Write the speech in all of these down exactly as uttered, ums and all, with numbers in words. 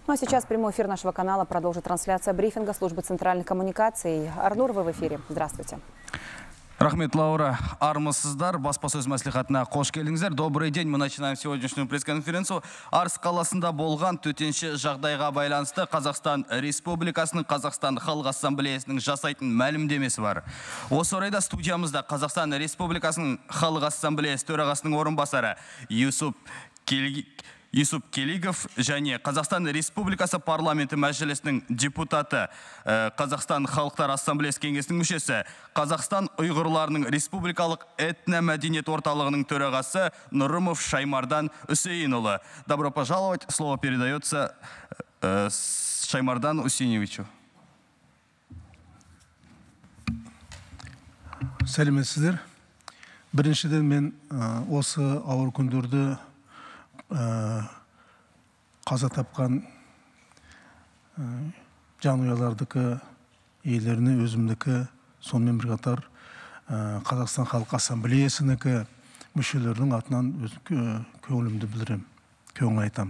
Ну а сейчас прямой эфир нашего канала продолжит трансляция брифинга службы центральных коммуникаций. Арнур, вы в эфире. Здравствуйте. Рахмет, Лаура. Армысыздар. Баспасөз мәслихатына қош келдіңіздер. Добрый день. Мы начинаем сегодняшнюю пресс-конференцию. Арыс қаласында болған төтенше жағдайға байланысты Қазақстан Республикасының Қазақстан Халық Ассамблеясының жасайтын мәлімдемесі бар. Осы орайда студиямызда Қазақстан Республикасының Халық Ассамблеясы төрағасының орынбасары Юсуп Келги Юсуп Келигов және Қазақстан Республикасы парламенті мәжілісінің депутаты, Қазақстан Халықтар Ассамблеясы кеңесінің мүшесі, Қазақстан ұйғырларының республикалық этномәдениет орталығының төрағасы Нұрымов Шаймардан Үсейінұлы. Добро пожаловать. Слово передается Шаймардан Үсейіновичу. Сәлеметсіздер. Біріншіден мен осы ауыр күндерді қаза тапқан жанұялардікі, елдеріне өзімдікі, сонымен бір қатар Қазақстан Халық Ассамблеясынікі мүшелердің атынан көңілімді білдірем, көңіл айтам.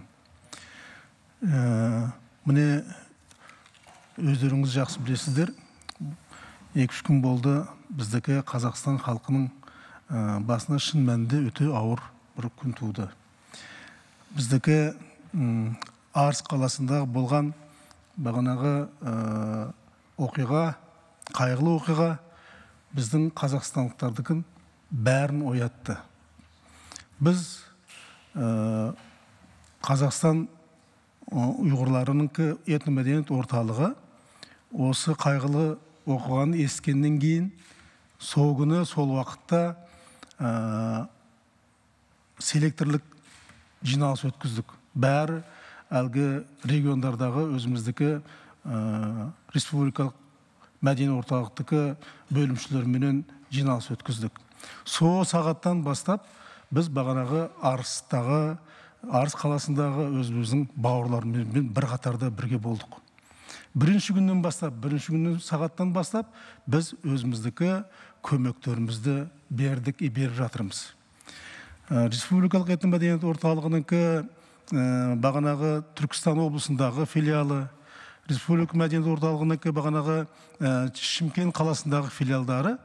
Міне өздеріңіз жақсы білесіздер, екі-үш күн болды біздікі Қазақстан халқының басына шын мәнінде өте ауыр бір күн туды. Біздікі Арыс қаласындағы болған бағанағы оқиға, қайғылы оқиға біздің қазақстандықтардікін бәрін оятты. Біз Қазақстан ұйғырларының этномәдениет орталығы осы қайғылы оқиғаны ескеннен кейін сол күні, сол уақытта селекторлық жиналыс өткіздік. Бәрі әлгі региондардағы өзіміздікі республикалық мәдени орталықтығы бөлімшілерменен жиналыс өткіздік. Сол сағаттан бастап біз бағанағы Арыстағы, Арыс қаласындағы өзіміздің бауырлармен бір қатарда бірге болдық. Бірінші күннен бастап, бірінші күннен сағаттан бастап біз өзіміздікі көмектерімізді бердік, беріп жатырмыз. Республикалық этномәдениет орталығынікі бағанағы Түркістан облысындағы филиалы, Республика мәдениет орталығынікі бағанағы Шымкент қаласындағы филиалдары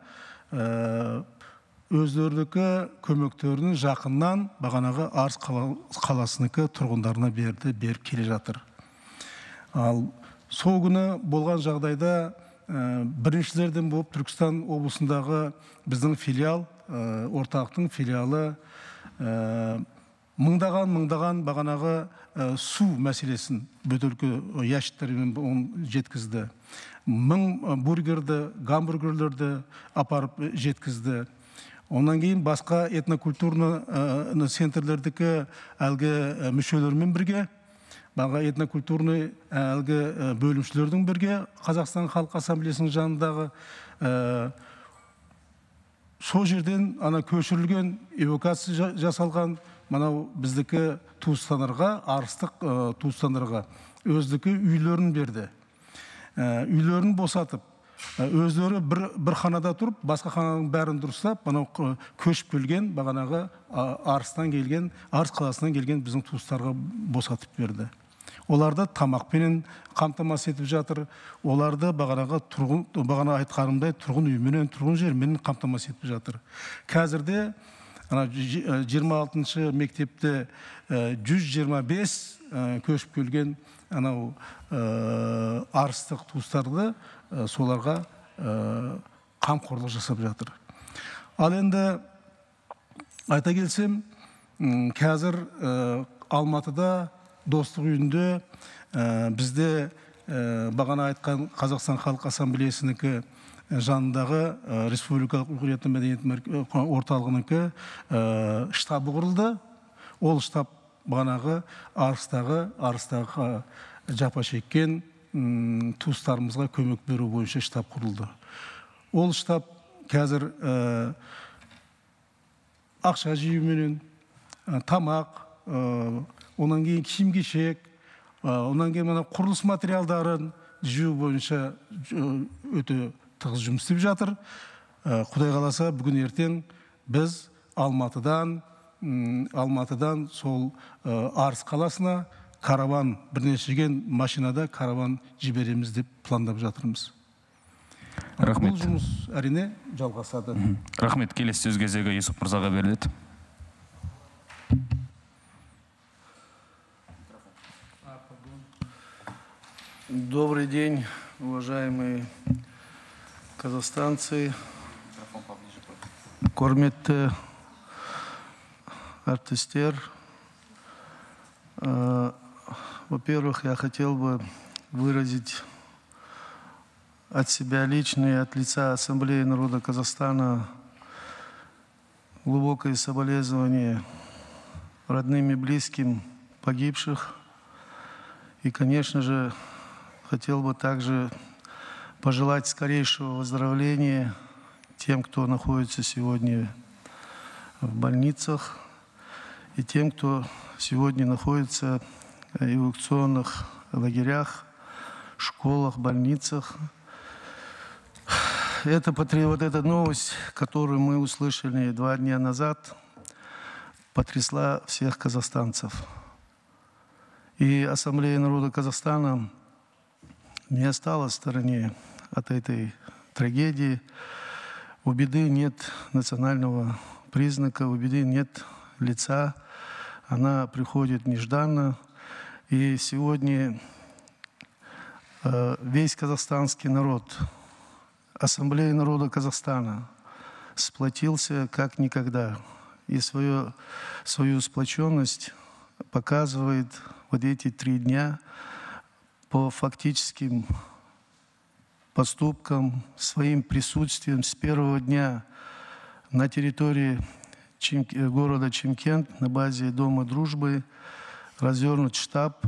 өздердікі көмектерінің жақыннан бағанағы Арыс қаласынікі тұрғындарына берді, беріп келе жатыр. Ал сол күні болған жағдайда біріншілерден болып Түркістан облысындағы біздің филиал, орталықтың филиалы мыңдаған-мыңдаған бағанағы су мәселесін бөтелкі ящиктермен жеткізді. Мың бургерді, гамбургерлерді апарып жеткізді. Онан кейін басқа этнокультурны центрлердікі әлгі мүшелермен бірге, баға этнокультурны әлгі бөлімшілердің бірге Қазақстан Халық Ассамблеясының жанындағы сол жерден ана көшірілген, эвакуация жасалған манау біздікі туыстандарға, арыстық туыстандарға өздікі үйлерін берді. Үйлерін босатып, өздері бір қанада тұрып, басқа қананың бәрін дұрыстап, манау көшіп келген, бағанағы Арыстан келген, Арыс қаласынан келген біздің туыстарға босатып берді. Оларды тамақпенен қамтамасыз етіп жатыр. Оларды бағанағы тұрғын, бағана айтқанымдай тұрғын үйменен, тұрғын жерменен қамтамасыз етіп жатыр. Қазірде жиырма алтыншы мектепте жүз жиырма бес көшіп келген анау арыстық туыстарды соларға қамқорлық жасап жатыр. Ал енді айта келсем, қазір Алматыда Достық үйінде бізде бағана айтқан Қазақстан Халық Ассамблеясынікі жанындағы республикалық ұйғыр этномәдениет орталығынікі штабы құрылды. Ол штаб бағанағы Арыстағы, Арыстағы жапа шеккен туыстарымызға көмек беру бойынша штаб құрылды. Ол штаб қазір ақша жиюменен, тамақ, онан кейін киім-кешек, онан кейін құрылыс материалдарын жию бойынша өте тығыз жұмыс істеп жатыр. Құдай қаласа, бүгін ертең біз Алматыдан Алматыдан сол Арыс қаласына караван бірнешеген машинада караван жібереміз деп пландап жатырмыз. Рахмет. Бұл жұмыс әрине жалғасады. Рахмет. Келесі сөз кезегі Юсуп мырзаға беріледі. Добрый день, уважаемые казахстанцы, құрметті артистер. Э, Во-первых, я хотел бы выразить от себя лично и от лица Ассамблеи народа Казахстана глубокое соболезнование родным и близким погибших. И, конечно же, хотел бы также пожелать скорейшего выздоровления тем, кто находится сегодня в больницах, и тем, кто сегодня находится в эвакуационных лагерях, школах, больницах. Это, вот эта новость, которую мы услышали два дня назад, потрясла всех казахстанцев. И Ассамблея народа Казахстана не осталась в стороне от этой трагедии. У беды нет национального признака, у беды нет лица. Она приходит нежданно. И сегодня э, весь казахстанский народ, Ассамблея народа Казахстана сплотился как никогда. И свою, свою сплоченность показывает вот эти три дня по фактическим поступкам, своим присутствием с первого дня на территории Чим, города Чимкент на базе Дома дружбы развернут штаб,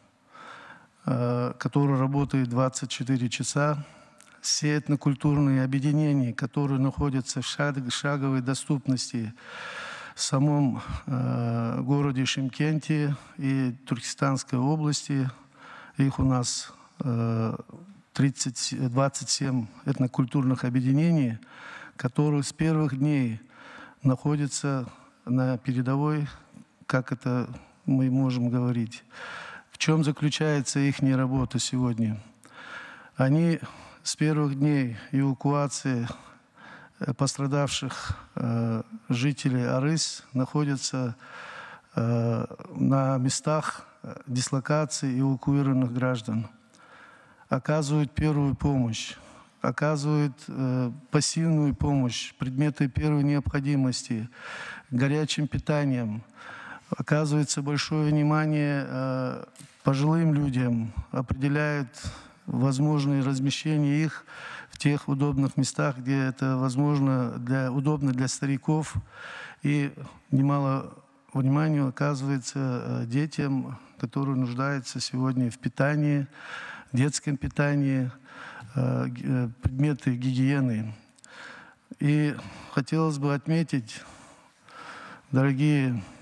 э, который работает двадцать четыре часа. Все этнокультурные объединения, которые находятся в шаг, шаговой доступности в самом э, городе Шымкенте и Туркестанской области, их у нас э, тридцать, двадцать семь этнокультурных объединений, которые с первых дней находятся на передовой, как это мы можем говорить. В чем заключается их работа сегодня? Они с первых дней эвакуации пострадавших э, жителей Арыс находятся э, на местах дислокации эвакуированных граждан, оказывают первую помощь, оказывают э, пассивную помощь, предметы первой необходимости, горячим питанием. Оказывается большое внимание э, пожилым людям, определяют возможные размещения их в тех удобных местах, где это возможно, для, удобно для стариков. И немало внимания оказывается детям, которые нуждаются сегодня в питании, детском питании, предметы гигиены. И хотелось бы отметить, дорогие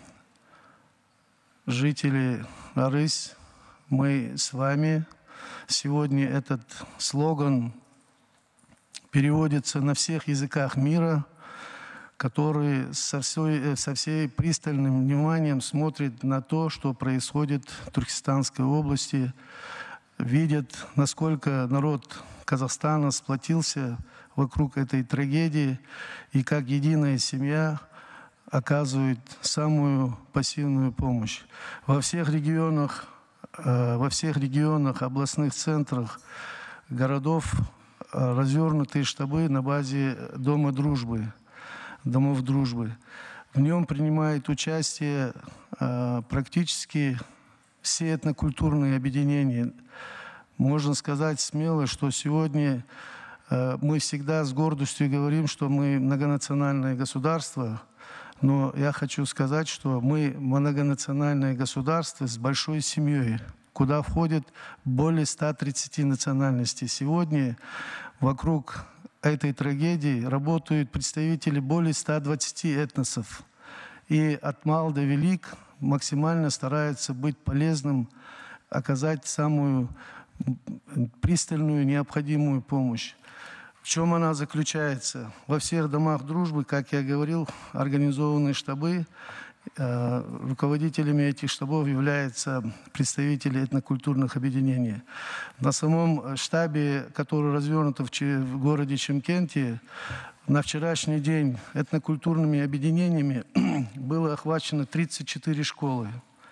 жители Арыс, мы с вами. Сегодня этот слоган переводится на всех языках мира, который со всей, со всей пристальным вниманием смотрит на то, что происходит в Туркестанской области, видят, насколько народ Казахстана сплотился вокруг этой трагедии и как единая семья оказывает самую пассивную помощь. Во всех регионах, во всех регионах, областных центрах, городов развернутые штабы на базе Дома дружбы, Домов дружбы. В нем принимают участие практически все этнокультурные объединения. Можно сказать смело, что сегодня мы всегда с гордостью говорим, что мы многонациональное государство, но я хочу сказать, что мы многонациональное государство с большой семьей, куда входит более ста тридцати национальностей. Сегодня вокруг этой трагедии работают представители более ста двадцати этносов. И от мал до велик максимально стараются быть полезным, оказать самую пристальную необходимую помощь. В чем она заключается? Во всех домах дружбы, как я говорил, организованы штабы, Руководителями этих штабов являются представители этнокультурных объединений. На самом штабе, который развернут в городе Чимкенте, на вчерашний день этнокультурными объединениями было охвачено тридцать четыре школы,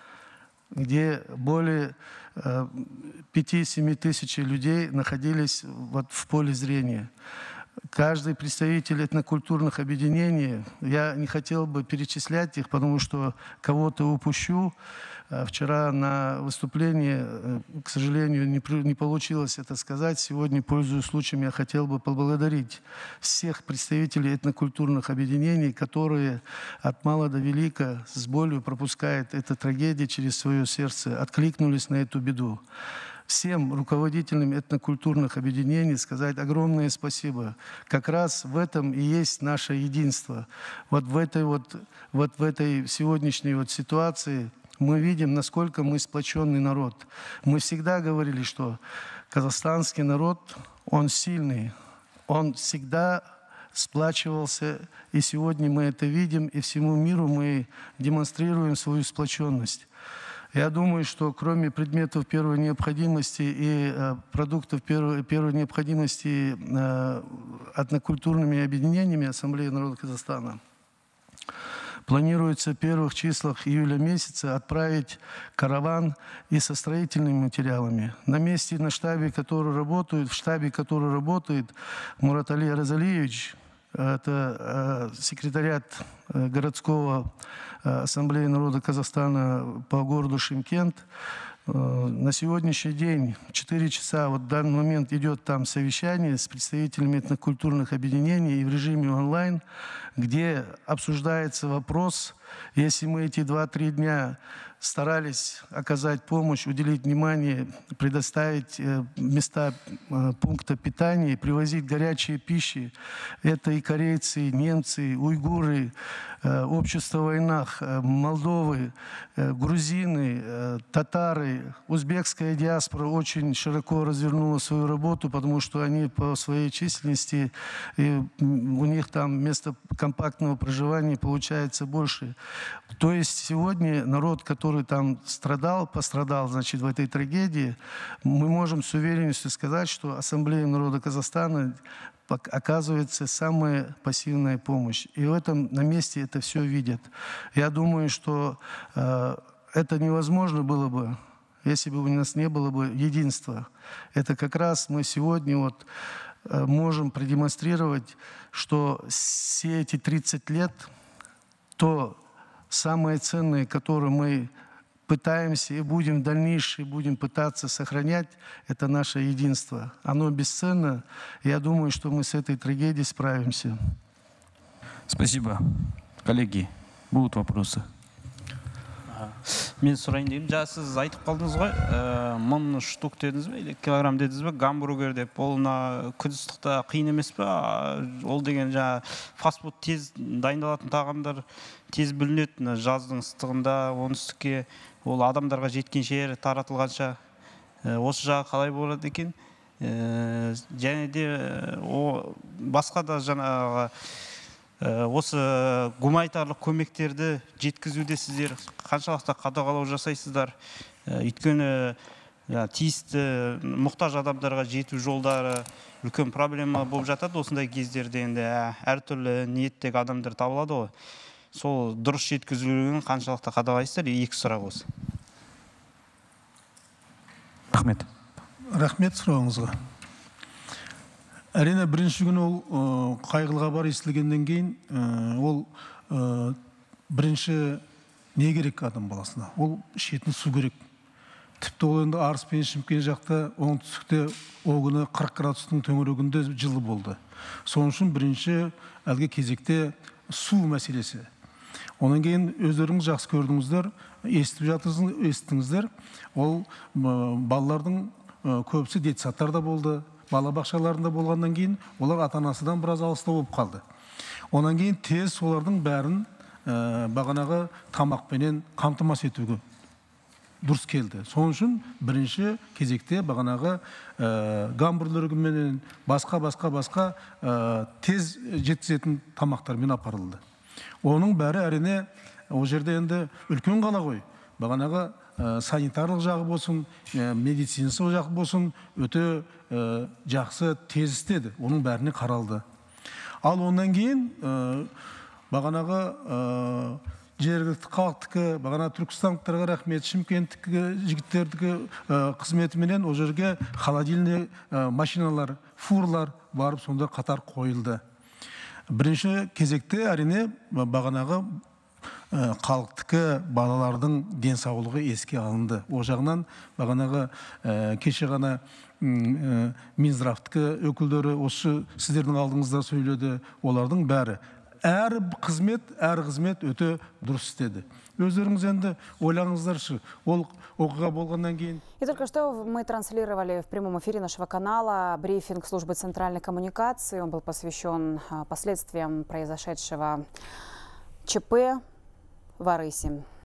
где более пяти-семи тысяч людей находились вот в поле зрения. Каждый представитель этнокультурных объединений, я не хотел бы перечислять их, потому что кого-то упущу. Вчера на выступлении, к сожалению, не получилось это сказать. Сегодня, пользуясь случаем, я хотел бы поблагодарить всех представителей этнокультурных объединений, которые от мала до велика с болью пропускают эту трагедию через свое сердце, откликнулись на эту беду. Всем руководителям этнокультурных объединений сказать огромное спасибо. Как раз в этом и есть наше единство. Вот в этой, вот, вот в этой сегодняшней вот ситуации мы видим, насколько мы сплоченный народ. Мы всегда говорили, что казахстанский народ, он сильный, он всегда сплачивался, и сегодня мы это видим, и всему миру мы демонстрируем свою сплоченность. Я думаю, что кроме предметов первой необходимости и э, продуктов первой, первой необходимости э, этнокультурными объединениями Ассамблеи народа Казахстана, планируется в первых числах июля месяца отправить караван и со строительными материалами. На месте, на штабе, который работает, в штабе, который работает, Муратали Разалиевич, это секретариат городского Ассамблеи народа Казахстана по городу Шымкент. На сегодняшний день в четыре часа, вот в данный момент идет там совещание с представителями этнокультурных объединений и в режиме онлайн, где обсуждается вопрос, если мы эти два-три дня старались оказать помощь, уделить внимание, предоставить места пункта питания, привозить горячие пищи. Это и корейцы, и немцы, и уйгуры, общество в войнах, Молдовы, грузины, татары. Узбекская диаспора очень широко развернула свою работу, потому что они по своей численности, и у них там место компактного проживания получается больше. То есть сегодня народ, который там страдал, пострадал, значит, в этой трагедии, мы можем с уверенностью сказать, что Ассамблея народа Казахстана оказывается самая пассивная помощь. И в этом на месте это все видят. Я думаю, что э, это невозможно было бы, если бы у нас не было бы единства. Это как раз мы сегодня вот э, можем продемонстрировать, что все эти тридцать лет, то самое ценное, которое мы пытаемся и будем в дальнейшем будем пытаться сохранять, это наше единство. Оно бесценно. Я думаю, что мы с этой трагедией справимся. Спасибо. Коллеги, будут вопросы? Мен сұрайын деймін. Жаңа сіз айтып қалдыңыз ғой, мың штук дедіңіз бе, или килограмм дедіңіз бе, гамбургер деп. Ол күн ыстықта қиын емес пе? Ол деген жаңа фастфуд тез дайындалатын тағамдар тез бүлінеді. Жаздың ыстығында оңтүстікке ол адамдарға жеткенше таратылғанша осы жағы қалай болады екен? Және де басқа да жаңағы осы гуманитарлық көмектерді жеткізуде сіздер қаншалықты қадағалау жасайсыздар? Өйткені тиісті мұқтаж адамдарға жету жолдары үлкен проблема болып жатады осындай кездерде. Енді әртүрлі ниеттегі адамдар табылады ғой. Сол дұрыс жеткізілуін қаншалықты қадағалайсыздар? Екі сұрақ осы. Рахмет. Рахмет сұрағыңызға. Әрине, бірінші күн ол қайғылы хабар естілгеннен кейін, ол бірінші не керек адам баласына? Ол ішетін су керек. Тіпті ол енді Арыс пен Шымкент жақта оңтүстікте ол күні қырық градустың төңірегінде жылы болды. Соның үшін бірінші әлгі кезекте су мәселесі. Онан кейін өздеріңіз жақсы көрдіңіздер, естіп жатырсыңыз, ол балалардың көбісі детсадтарда болды, балабақшаларында болғаннан кейін олар ата-анасынан біраз алыста болып қалды. Онан кейін тез солардың бәрін бағанағы тамақпенен қамтамасыз етуге дұрыс келді. Соның үшін бірінші кезекте бағанағы гамбургерлермен басқа-басқа басқа тез жеткізетін тамақтармен апарылды. Оның бәрі әрине ол жерде енді үлкен қала ғой. Бағанағы санитарлық жағы болсын, медицинасы жағы болсын, өте жақсы тез істеді. Оның бәріне қаралды. Ал ондан кейін бағанағы жергілікті халықтікі, бағана түркістандықтарға рахмет, шымкенттікі жігіттердікі қызметіменен ол жерге холодильный машиналар, фурлар барып сонда қатар қойылды. Бірінші кезекте әрине бағанағы халықтікі балалардың денсаулығы еске алынды. О жағынан бағанағы кеше ғана Минздравтікі өкілдері осы сіздердің алдыңызда сөйледі. Олардың бәрі әр қызмет, әр қызмет өте дұрыс істеді. Өздеріңіз енді ойлаңыздаршы, ол оқиға болғаннан кейін. И только что мы транслировали в прямом эфире нашего канала брифинг службы центральной коммуникации. Он был посвящен последствиям произошедшего ЧП в Арыси.